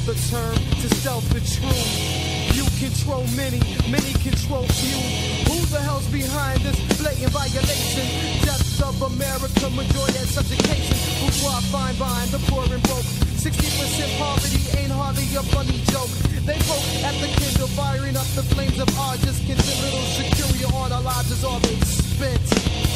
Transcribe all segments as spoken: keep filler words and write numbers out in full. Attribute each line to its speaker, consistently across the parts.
Speaker 1: the term to stealth the truth. You control many, many control few. Who the hell's behind this blatant violation? Depths of America, majority at subjugation. Who do I find behind the poor and broke? sixty percent poverty ain't hardly a funny joke. They poke at the kindle, firing up the flames of art. Just get a little security on our lives is all they spent.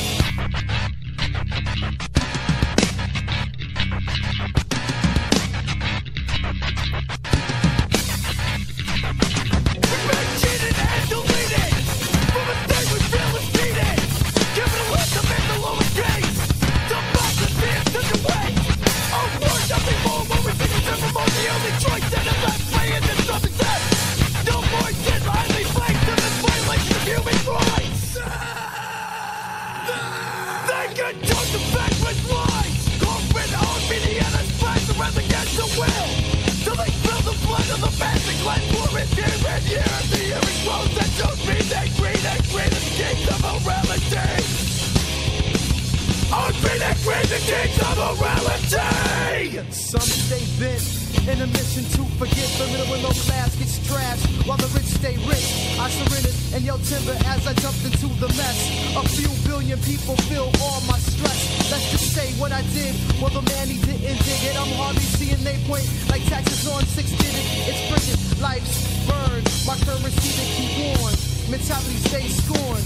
Speaker 1: Some stay bent in a mission to forget the middle and low class gets trashed while the rich stay rich. I surrendered and yelled timber as I jumped into the mess. A few billion people feel all my stress. Let's just say what I did, well the man he didn't dig it. I'm hardly seeing they point like taxes on six digit. It's frigid, life's burned, my currency to keep on. Mentality stays scorned.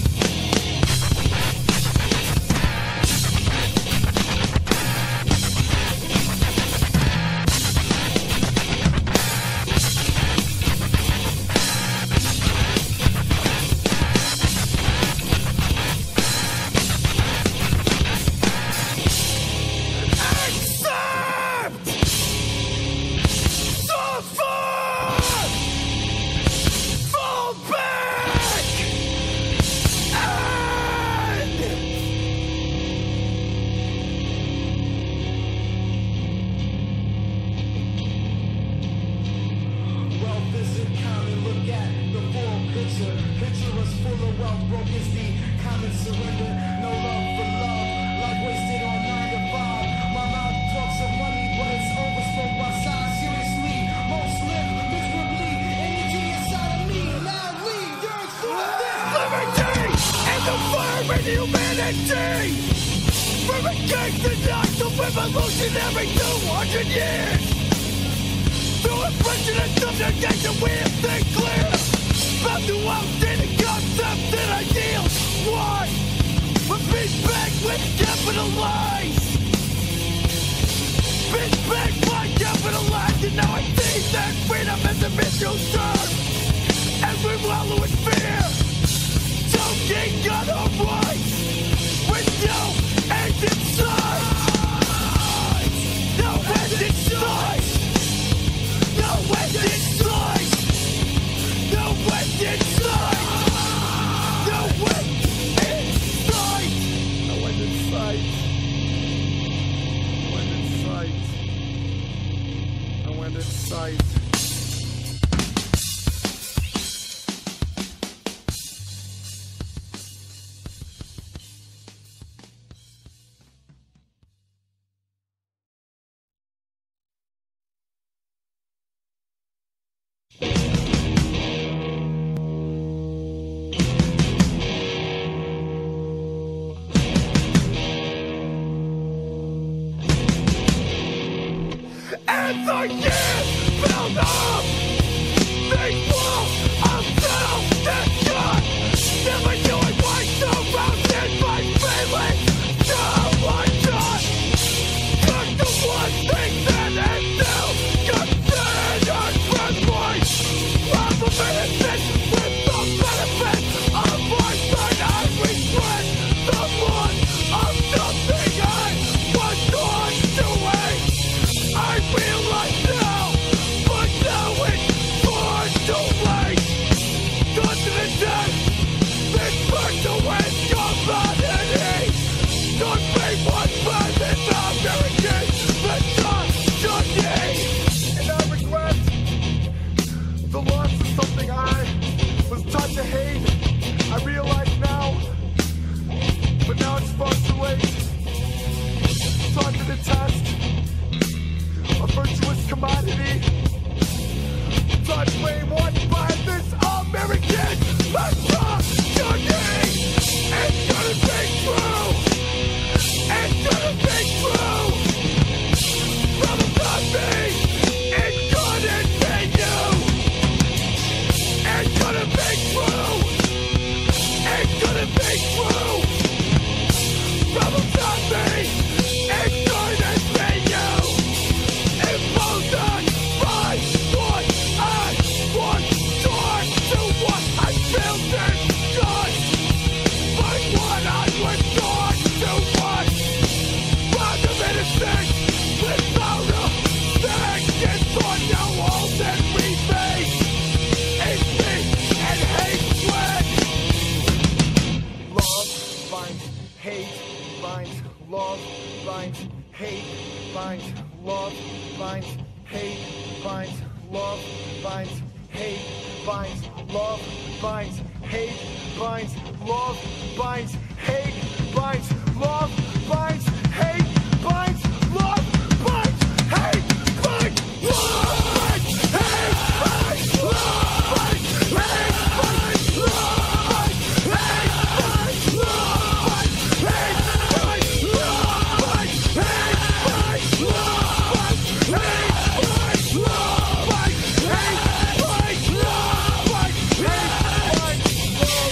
Speaker 1: binds love, binds hate, binds love, binds hate, binds love, binds hate, binds love, binds hate, binds love, binds hate, binds love, binds hate, binds love, binds hate, binds love, binds hate, binds love, binds hate, binds love, binds hate, binds love, binds hate, binds love, binds hate, binds love, binds hate, binds love, binds hate, binds love.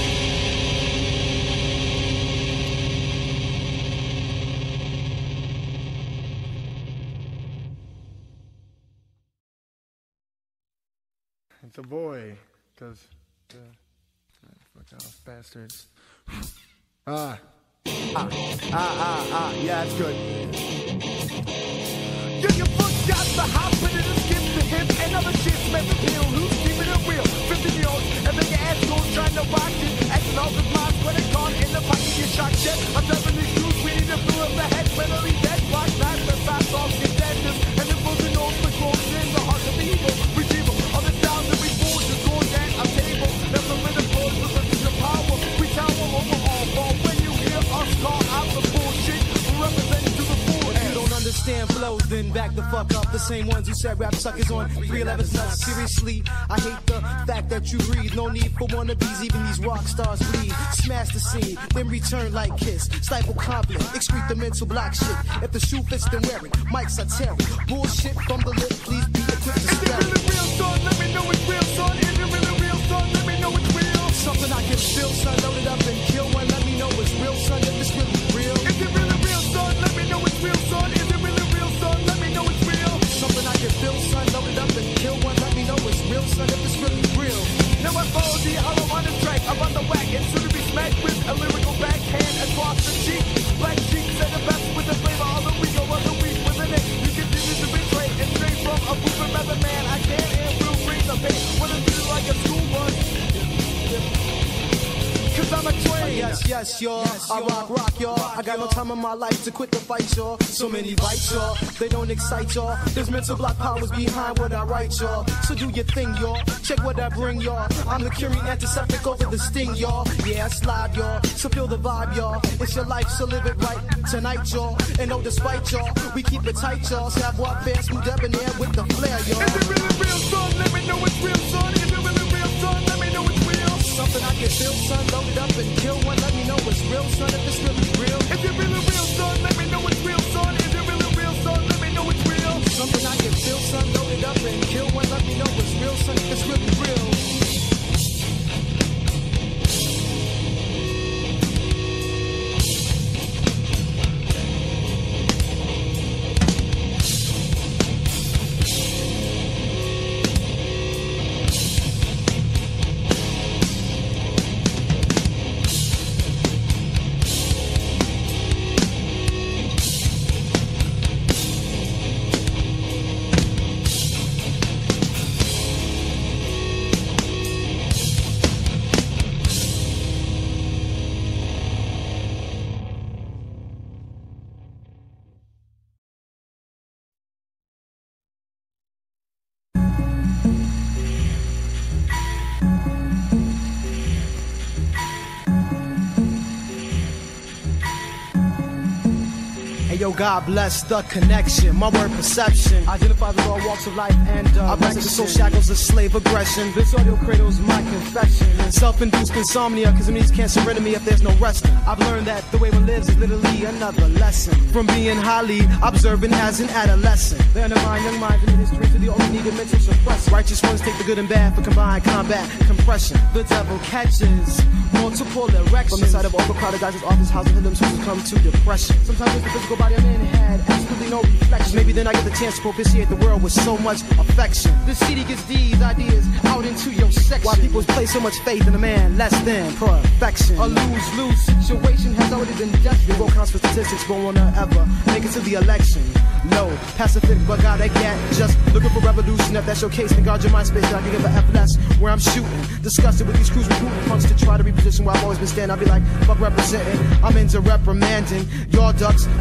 Speaker 1: It's a boy, cause the fuck off bastards. Ah, ah, ah, ah, ah. Yeah, it's good. You can put got the hop and it is given to him and other shit's meant to feel who's keeping it real. fifty year olds and then your assholes trying to rock it. Acting all the minds when it's gone in the pocket, you shot shit. I'm driving these dudes, we need to fill up the head, mentally dead. Block knives, the size off, get deadness. And the frozen nose, the grows in the heart of the evil. Retrieval of the sound that we forge is going down our table. That's the rhythm flows with the power. We tower over all fall. When you hear us call out the bullshit, we represent to the full end. You don't understand flows, then back the fuck up. The same ones who said rap suckers on three eleven's nuts. Seriously, I hate the fact that you breathe. No need for wannabes, even these rock stars bleed. Smash the scene, then return like Kiss. Stifle conflict, excrete the mental block shit. If the shoe fits, then wear it. Mics are tearing. Bullshit from the lip, please be equipped to spell it. Is it really real, son? Let me know it's real, son. Is it really real, son? Let me know it's real. Something I can feel, son. Load it up and kill one. Let me know it's real, son. If it's really real. Is it really real, son? Let me know it's real, son. Is it really real, son? Let me know it's real. Something I can feel, son. Load it up and kill one. Let me know it's real, son. If it's really real. Now I follow the hollow on the track. I'm on the whack and soon to be smacked with a lyrical backhand across the cheek. Black cheeks and the best with the flavor of the week or of the week with an X. You continue to betray and stray from a proven mother man. I can't and will bring the pain. Wanna do like a school bus. Cause I'm a train. Yes, yes, y'all. Yes, I rock, rock, y'all. I got no time in my life to quit the fight, y'all. So many bites, y'all. They don't excite, y'all. There's mental block powers behind what I write, y'all. So do your thing, y'all. Check what I bring, y'all. I'm the curing antiseptic over the sting, y'all. Yeah, I slide, y'all. So feel the vibe, y'all. It's your life, so live it right tonight, y'all. And no despite, y'all. We keep it tight, y'all. Savoir faire, smooth debonair with the flair, y'all. Is it really real, son? Let me know it's real, son. Is it really real, son? Let me know it's real. Something I can feel, son. Load it up and kill one. Let me know it's real, son. If it's really real. Is it really real, son? Let me know it's real, son. Is it really real, son? Let me know it's real. Something I can feel, son. Load it up and kill one. Let me know it's real, son. If it's really real. Yo, God bless the connection, my word perception. Identify with all walks of life and uh, I break the soul shackles of slave aggression. This audio cradles my confession. Self-induced insomnia, cause it means can't surrender me if there's no resting. I've learned that the way one lives is literally another lesson. From being highly observant as an adolescent. They undermine young minds and history to the only needed mental suppressor. Righteous ones take the good and bad for combined combat compression. The devil catches multiple erections. From the side of overcrowded guys' office housing him to succumb to depression. Sometimes it's the physical body I'm in had absolutely no reflection. Maybe then I get the chance to propitiate the world with so much affection. The city gets these ideas out into your section. Why people place so much faith in a man less than perfection. A lose-lose situation has already been destined. Your vote counts for statistics, but won't ever make it to the election. No, pacific, but gotta get just looking for revolution. If that's your case, then guard your mind space. I can give a F less where I'm shooting. Disgusted with these crews recruiting punks to try to reposition where I've always been standing. I'll be like, fuck representing. I'm into reprimanding. Y'all ducks talk too much.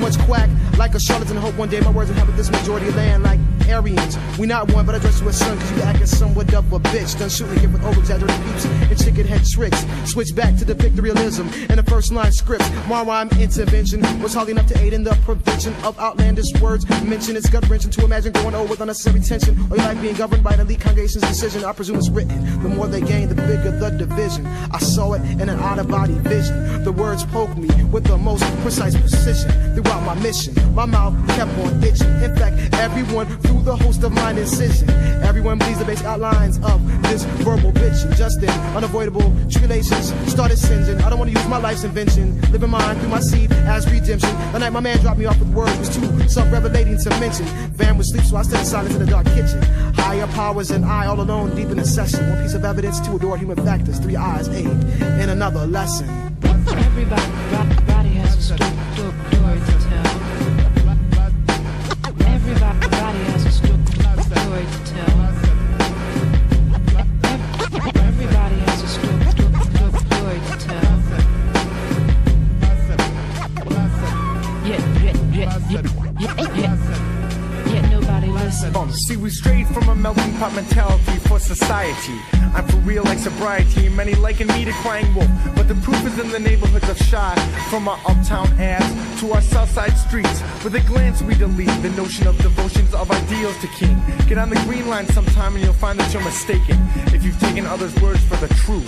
Speaker 1: much quack like a charlatan. Hope one day my words will have this majority of land like Aryans. We not one, but I dress you as son, cause you acting somewhat of a bitch. Done shooting again with over-exaggerated peeps and chicken head tricks. Switch back to depict the realism in the first line script. My rhyme intervention was hardly enough to aid in the prevention of outlandish words. Mention it's gut-wrenching to imagine going over with unnecessary tension, or your life being governed by an elite congregation's decision. I presume it's written. The more they gain, the bigger the division. I saw it in an out-of-body vision. The words poke me with the most precise precision throughout my mission. My mouth kept on itching. In fact, everyone through the host of mine incision. Everyone bleeds the basic outlines of this verbal bitching. Just then, unavoidable tribulations started singeing. I don't want to use my life's invention. Living mine through my seed as redemption. The night my man dropped me off with words was too self-revelating to mention. Van was asleep, so I stayed in silence in the dark kitchen. Higher powers and I all alone deep in the session. One piece of evidence to adore human factors. Three eyes aid in another lesson.
Speaker 2: Everybody, everybody has a sto sto story to tell. Everybody has a sto story to tell. Everybody has a sto sto story to tell. Yeah, yeah, yeah, yeah, yeah, yeah. Yet nobody listens.
Speaker 3: Um, see, we strayed from a melting pot mentality for society. I'm for real like sobriety. Many liken me to crying wolf, but the proof is in the neighborhoods of Shawn. From our uptown ass to our southside streets, with a glance we delete the notion of devotions of ideals to king. Get on the green line sometime and you'll find that you're mistaken if you've taken others' words for the truth.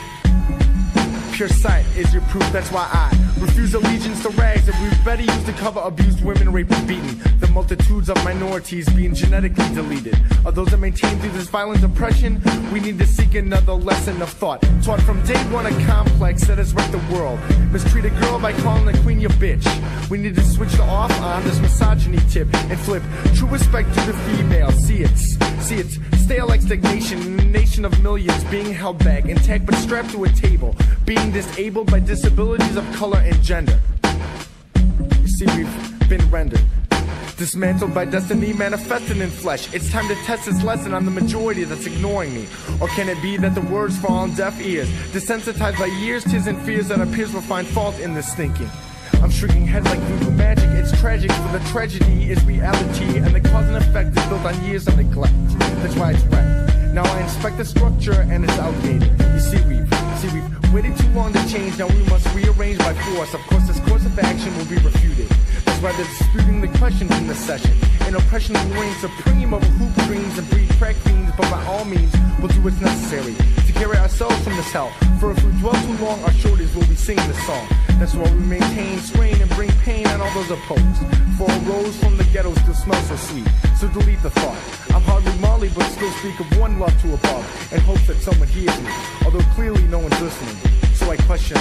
Speaker 3: Pure sight is your proof, that's why I refuse allegiance to rags that we've better used to cover abused women, raped and beaten. The multitudes of minorities being genetically deleted. Of those that maintain through this violent oppression, we need to seek another lesson of thought. Taught from day one a complex that has wrecked the world. Mistreat a girl by calling the queen your bitch. We need to switch the off on this misogyny tip and flip true respect to the female. See it, see it, stale like stagnation in a nation of millions being held back, intact but strapped to a table, being disabled by disabilities of color and gender. You see, we've been rendered, dismantled by destiny manifested in flesh. It's time to test this lesson on the majority that's ignoring me. Or can it be that the words fall on deaf ears, desensitized by years, tears and fears that our peers will find fault in this thinking? I'm shrinking heads like voodoo magic. It's tragic, for the tragedy is reality, and the cause and effect is built on years of neglect. That's why it's wrecked. Now I inspect the structure and it's outdated. You see, we've, see, we've waited too long to change. Now we must rearrange by force. Of course, this course of action will be refuted. That's why they're disputing the questions in this session. And oppression will reign supreme over hoop dreams and breed crack fiends. But by all means, we'll do what's necessary to carry ourselves from this hell. For if we dwell too long, our shoulders will be singing this song. That's why we maintain strain and bring pain on all those opposed. For a rose from the ghetto still smells so sweet. So delete the thought. I'm hardly Molly, but still speak of one love to above, in hopes that someone hears me, although clearly no one's listening. So I question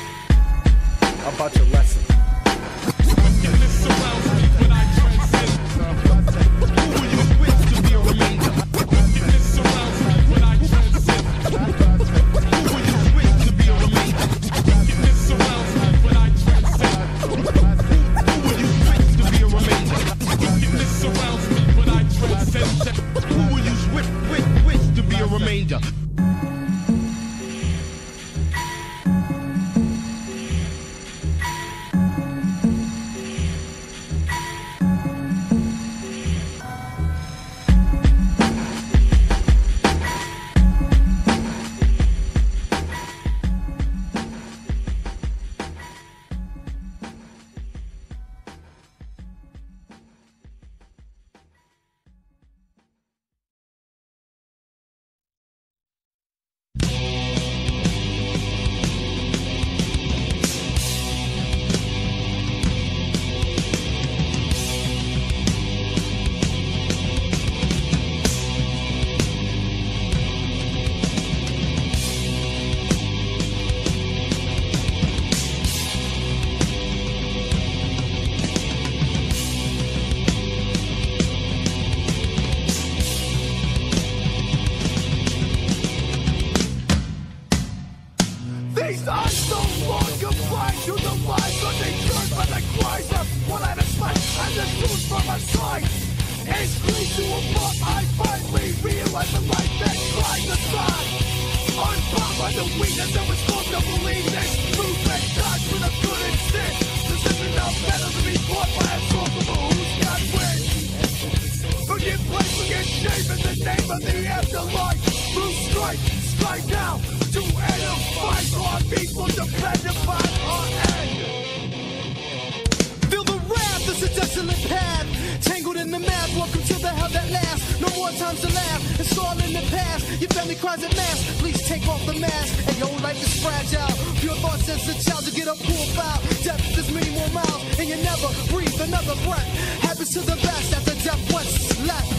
Speaker 3: them about your lesson.
Speaker 1: afterlife. Blue stripe, strike now. To end a fight, our people depend upon our end. Feel the wrath, it's a desolate path. Tangled in the math, welcome to the hell that lasts. No more times to laugh, it's all in the past. Your family cries at mass, please take off the mask. And your life is fragile. Pure thoughts as a child, you get a poor foul. Death is many more miles, and you never breathe another breath. Happens to the best after death what's left.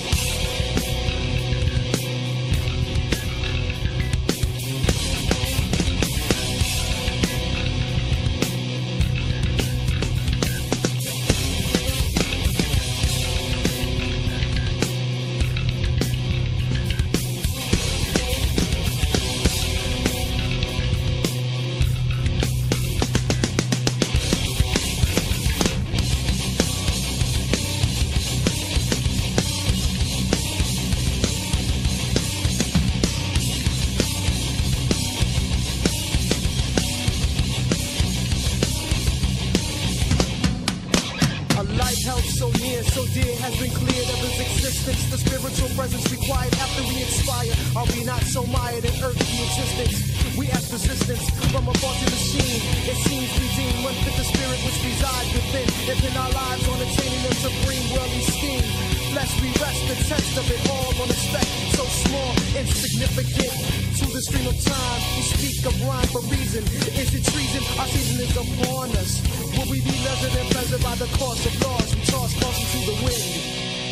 Speaker 1: So near, so dear, has been cleared of his existence. The spiritual presence required after we expire. Are we not so mired in earthly existence? We ask resistance from a faulty machine. It seems redeemed when fit the spirit which resides within. If in our lives on attaining the supreme worldly scheme. Flesh we rest the test of it all on a speck. So small, insignificant to the stream of time. We speak of rhyme for reason. Is it treason? Our season is upon us. Will we be leisured and pleasant by the course of laws? We toss caution to the wind.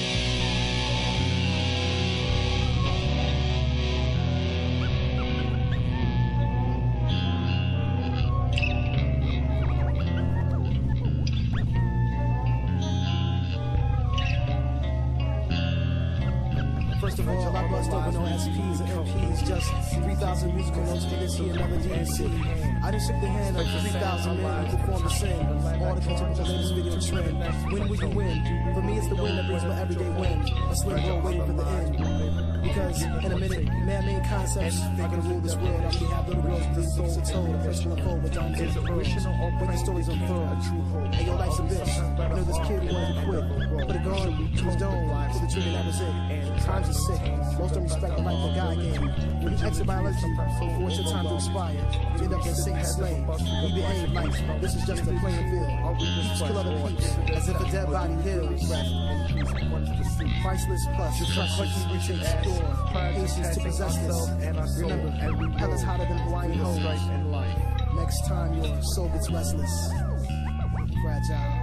Speaker 1: First of all, I bust open on S Ps and M Ps, just three thousand musical notes for this here, another D and C. I done shook the hand of three thousand men who perform the sin, all to contribute to the latest video trend. When will you win? For me, it's the win that brings my everyday win. A slim roll waiting for the end. Because in a minute, man-made concepts are gonna rule this world. I have little girls with these books are told, a personal unfold with diamonds and pearls. When the stories unfurl, and your life's a bitch. I know this kid who wanted to quit, put a gun to his dome, to the trigger that was it. Times are sick, most don't respect the life that God gave. When you exit biology, before it's your time to expire, you end up in Satan's slave. We behave like this is just a playing field. Peeps kill other peeps, as if a dead body heals. Priceless plus, the trust we take secure. Patience to possess this. Remember, hell is hotter than Hawaiian hoes. Next time your soul gets restless, fragile.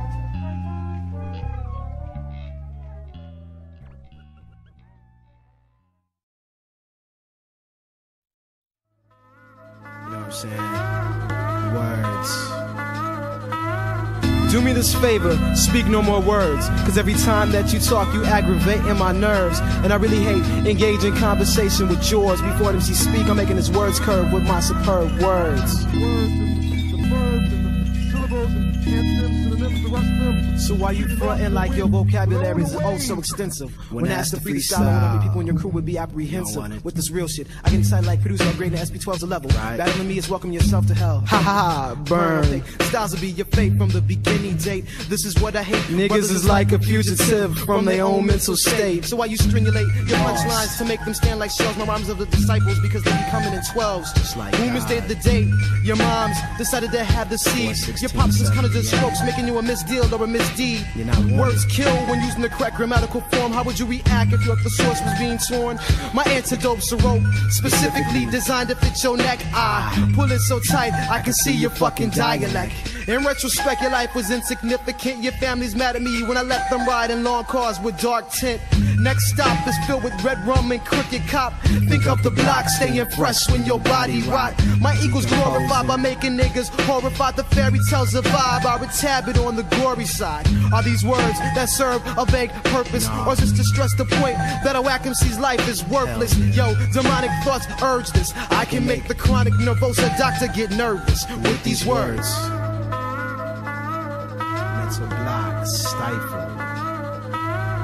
Speaker 4: You know what I'm saying? Words. Do me this favor, speak no more words. Cause every time that you talk, you aggravate in my nerves. And I really hate engaging conversation with yours. Before them she speak, I'm making his words curve with my superb words. So why you frontin' like your vocabulary is oh so extensive? When, when asked to freestyle, I wonder people in your crew would be apprehensive. With this real shit, I get excited like producer upgrading the S P twelve's a level. Right. Battling me is welcome yourself to hell. Ha ha ha, burn. Styles will be your fate from the beginning date. This is what I hate. Niggas is like a fugitive from their own mental state. So why you stringulate your punchlines to make them stand like shells? My rhymes of the disciples because they be coming in twelves. Just like Women's Day the date. Your moms decided to have the seeds. Your pops is kind of just strokes, making you a misdeal or a misdeed. Words kill when using the correct grammatical form. How would you react if your thesaurus was being torn? My antidote's a rope, specifically designed to fit your neck. I pull it so tight, I can see your fucking dialect. In retrospect, your life was insignificant. Your family's mad at me when I let them ride in long cars with dark tint. Next stop is filled with red rum and crooked cop. Think of the block, staying fresh when your body rot. My ego's glorified by making niggas horrified. The fairy tales survive, I retab it on the gory side. Are these words that serve a vague purpose? Or is this to stress the point that a whack M C's life is worthless? Yo, demonic thoughts urge this. I can make the chronic nervosa doctor get nervous with these words. Mental block, stifle.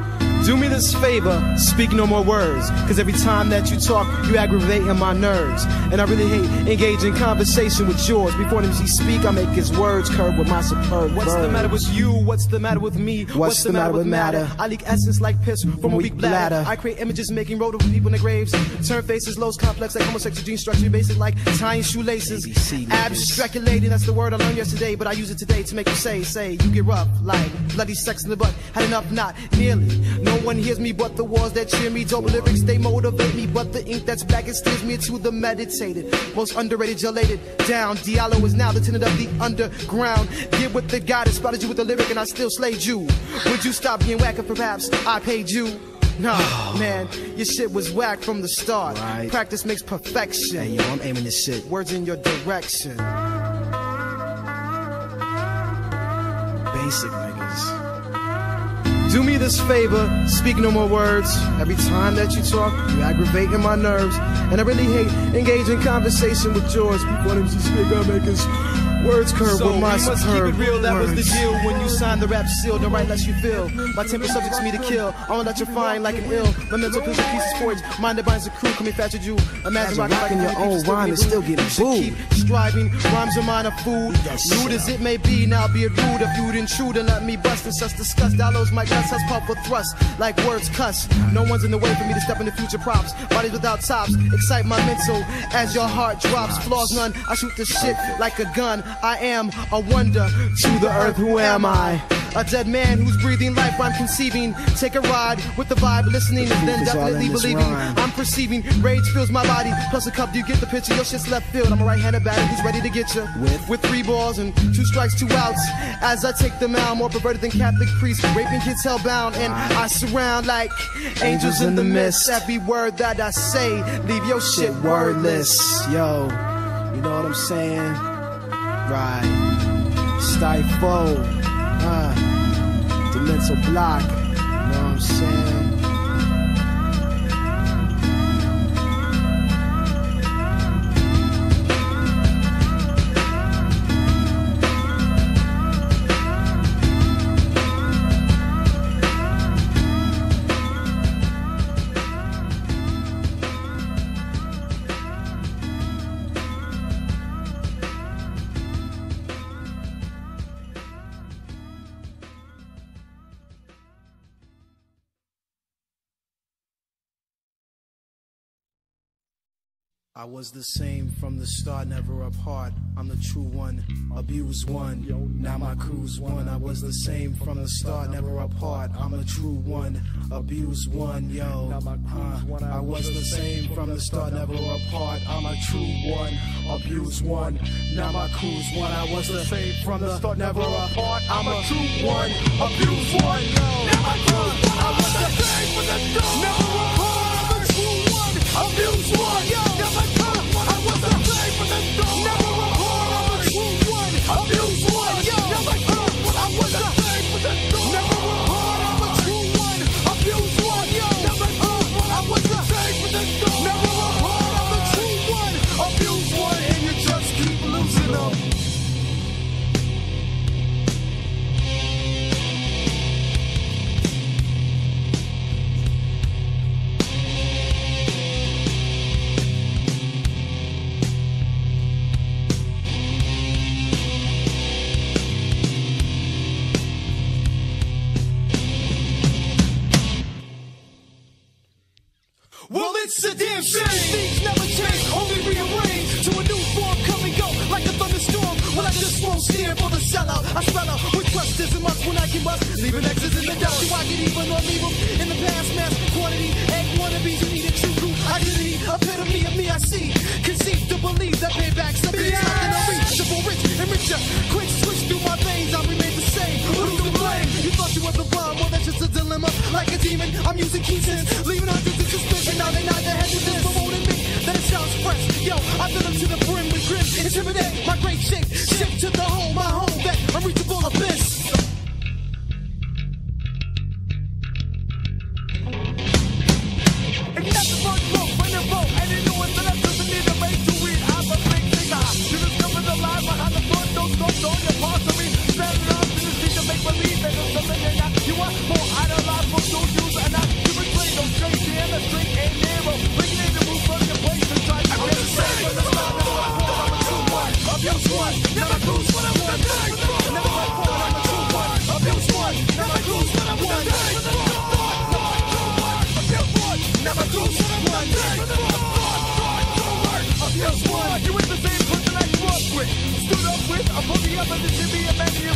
Speaker 4: Do me this favor, speak no more words, cause every time that you talk, you aggravating my nerves. And I really hate engaging conversation with yours. Before them she speak, I make his words curve with my superb
Speaker 1: What's
Speaker 4: verbs.
Speaker 1: the matter with you? What's the matter with me?
Speaker 4: What's, What's the, the matter, matter with matter? matter?
Speaker 1: I leak essence like piss from, from a weak bladder. bladder. I create images making road over people in their graves. Turn faces, lows complex like homosexual gene structure, basic like tying shoelaces. Abstraculating, that's the word I learned yesterday, but I use it today to make you say, say, you get rough like bloody sex in the butt. Had enough, not nearly. No one hears me but the walls that cheer me. Dope lyrics, they motivate me, but the ink that's back, it steers me to the meditated. Most underrated, gelated down. Diallo is now the tenant of the underground. Get with the guy that spotted you with the lyric and I still slayed you. Would you stop being whack if perhaps I paid you? Nah, man, your shit was whack from the start. Right. Practice makes perfection.
Speaker 4: Hey, yo, I'm aiming this shit.
Speaker 1: Words in your direction.
Speaker 4: Basic niggas.
Speaker 1: Do me this favor, speak no more words. Every time that you talk, you aggravating my nerves. And I really hate engaging conversation with yours. Before them she speak, I make his words curve
Speaker 5: so
Speaker 1: with my
Speaker 5: superb
Speaker 1: must keep it real, that
Speaker 5: words.
Speaker 1: was the deal. When you signed the rap seal, the right lets you feel. My temper subjects me to kill. I won't let you find like an ill. My mental pills and pieces forged. Mind that binds the crew, come infatuate you. Imagine rocking like
Speaker 4: your own rhyme and still getting booed.
Speaker 1: Keep striving, rhymes are mine are food. Rude as it may be, now be it rude. If you'd intrude and let me bust and such disgust. Diallo's my guts, has pop with thrust. Like words cuss. No one's in the way for me to step into future props. Bodies without tops, excite my mental as your heart drops. Flaws none, I shoot the shit like a gun. I am a wonder to the earth. Who am I? A dead man who's breathing life I'm conceiving. Take a ride with the vibe, listening and then definitely believing. Rhyme. I'm perceiving, rage fills my body. Plus a cup, do you get the picture? Your shit's left field. I'm a right-handed batter who's ready to get you. With? With three balls and two strikes, two outs. As I take them out, more perverted than Catholic priests. Raping kids hellbound and I surround like angels in the mist. Every word that I say, leave your shit wordless.
Speaker 4: Yo, you know what I'm saying? Right. Stifle, uh, the mental block, you know what I'm saying?
Speaker 1: I was the same from the start, never apart. I'm the true one, abused one. Now my crew's one. I was the same from the start, never apart. I'm a true one, abused one, yo. Uh, I was the same from the start, never apart. I'm a true one, abused one. Now my crew's one. I was the same from the start, never apart. I'm a true one, abused one, yo. Now my crew's one. I was the same from the start, never apart. I'm a true one, abused one, yo. Now my I was the same from the start. Never apart. I'm a true one, abused one, yo. Now my I was the same from the start. Never apart. I'm a true one, abused one, yo. Now my I was the same from the start. Never apart. I'm a true one, abused one, and you just keep losing them. Well, it's a damn shame. Things never change, only rearrange to a new form. Come and go like a thunderstorm. Well, I just won't stand for the sellout. I spell out with trust is a must when I can bust. Leaving X's in the dust. Do I get even or leave them in the past? Mass quantity, egg wannabes who need a true root identity. Epitome of me I see. Conceive to believe that payback's a bitch. Nothing unreachable, rich and richer. Quick switch through my veins, I remain the same. Who's to blame? You thought you were the one, well that's just a dilemma. Like a demon, I'm using keychains, leaving hundreds in suspicion. Now they nod their heads and promoting me. Then it sounds fresh. Yo, I fill them to the brim with grim. Intimidate my great shape. Shift to the home, my home, that unreachable abyss. And that's the first flow, when the road, and you know it's the left doesn't need a way to read. I'm a big nigga. You discover the lie behind the front, those go, don't your parts of me. Stand around to the street to make believe that there's something in that you want more idolized for two use and I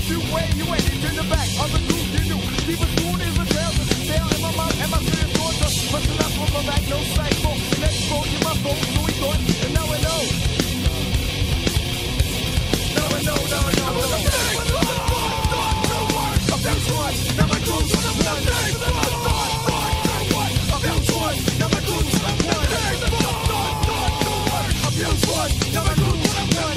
Speaker 3: you way, you ain't in the back of the group you knew. Deep as wound is a trail, just a tail in my mouth, and my spirit thoughts are busting up from my back, no cycle. Next phone, you my phone, so we thought, and now I know. Now I know, now I know. Of them swords, now my crew's on the blood. Of them swords, now my crew's on the blood. Of them swords, now my crew's on the blood.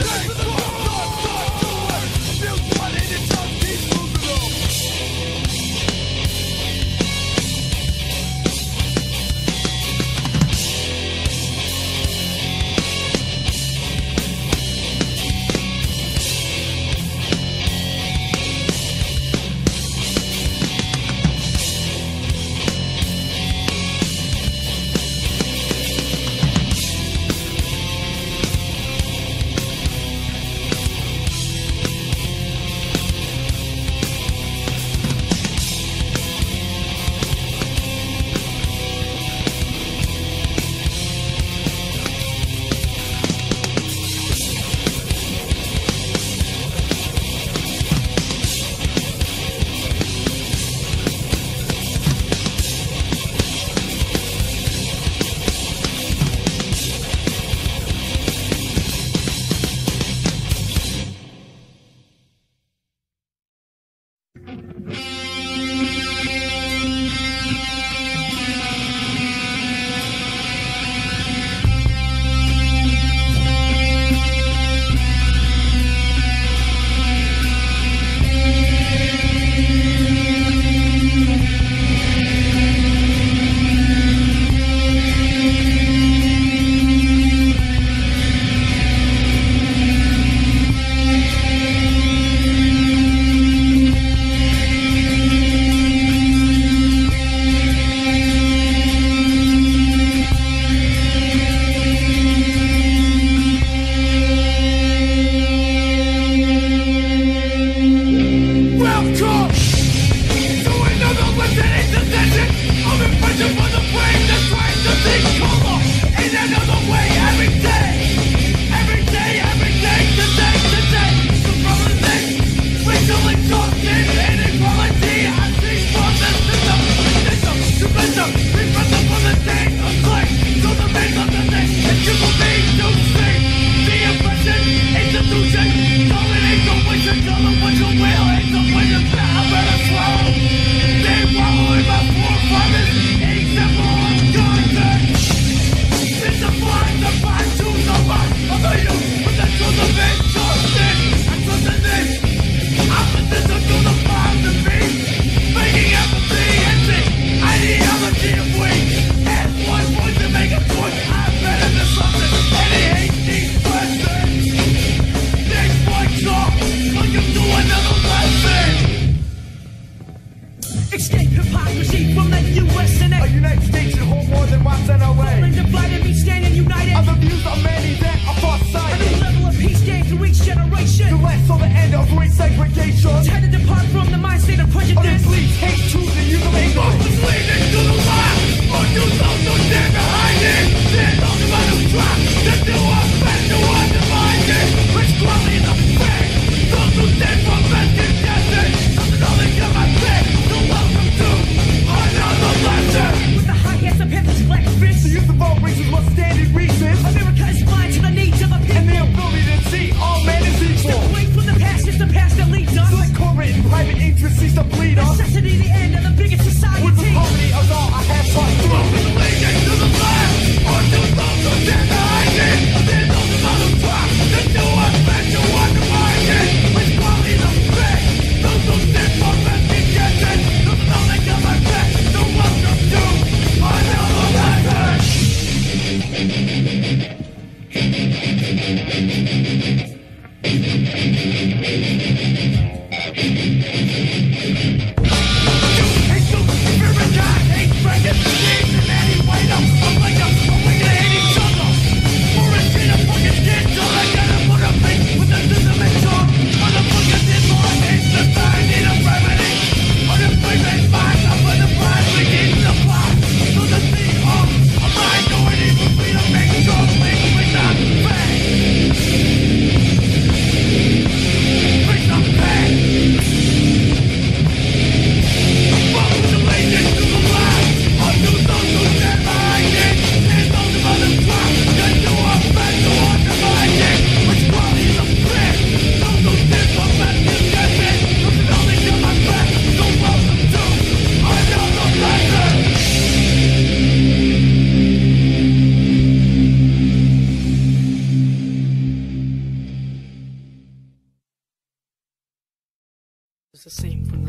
Speaker 3: Bring some pain.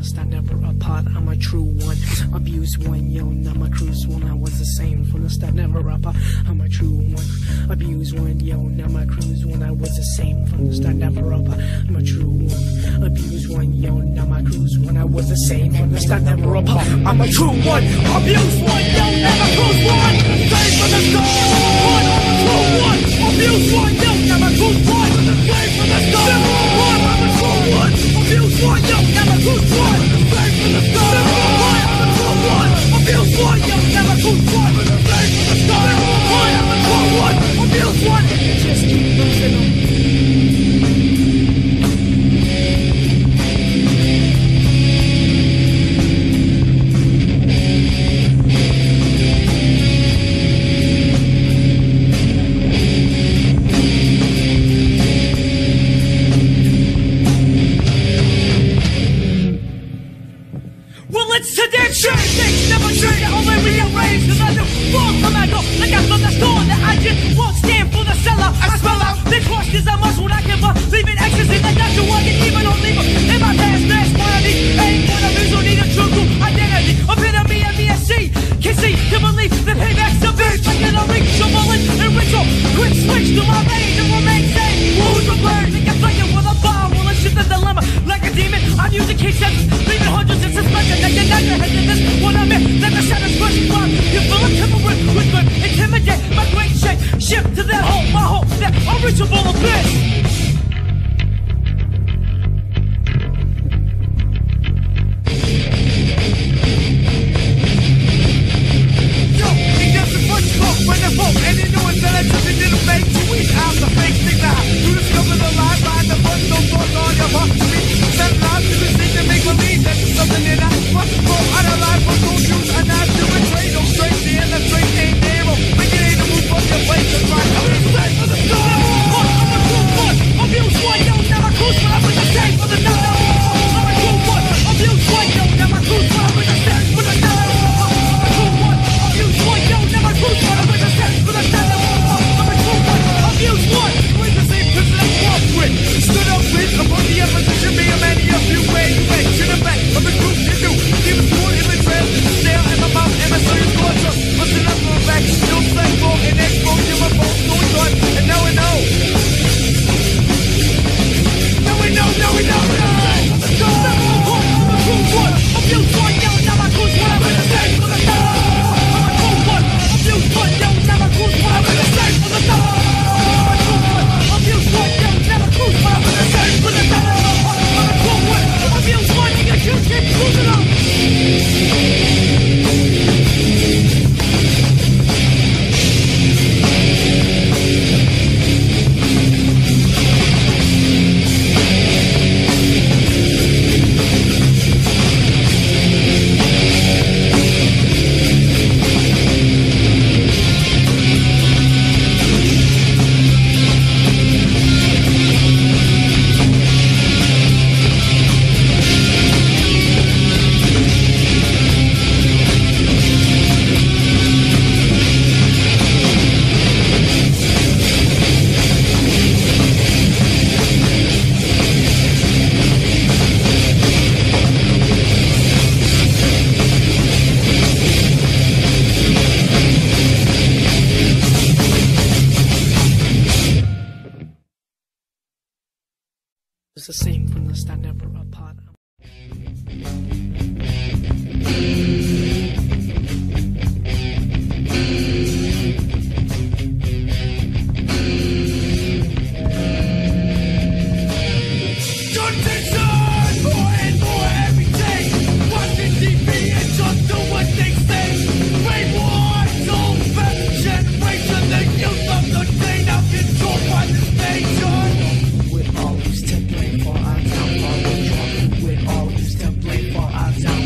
Speaker 4: first, I never apart, I'm a true one. Abused one, yo, now my cruise one. I was the same from the start, never apart, I'm a true one. Abused one, yo, now my cruise one. I was the same from the start, never apart, I'm a true one. Abused one, yo, now my cruise one. I was the same from the start, never apart, I'm a true one. Abused one, yo, now my cruise one. Same from the start, one, I'm a true one. Abused one, yo, now my cruise one. Same from the start, one, I'm a true one. Abused one, yo, now my cruise one. Same from the start, one, I'm a true one. Abused one, yo, now my cruise one. Same from the start, one, I'm a true one. Abused one, just keep losing them. It's the same from the start, never apart. With all these template for our downfall,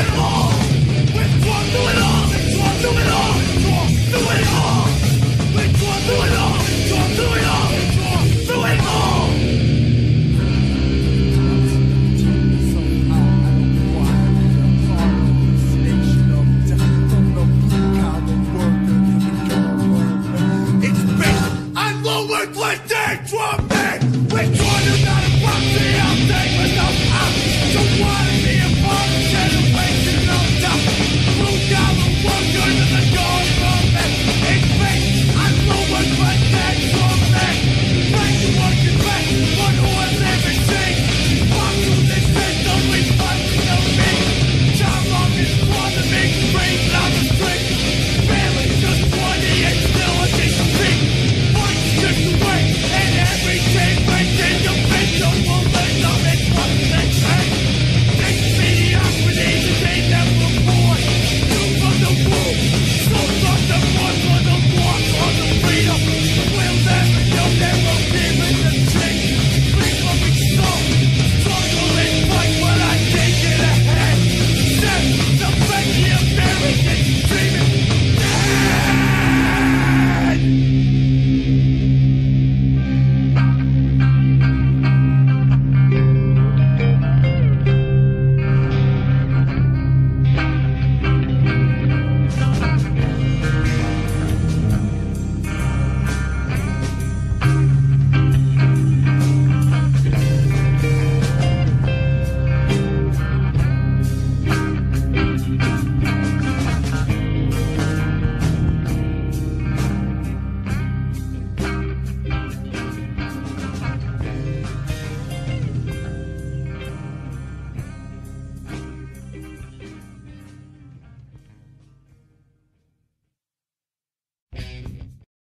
Speaker 5: Get lost.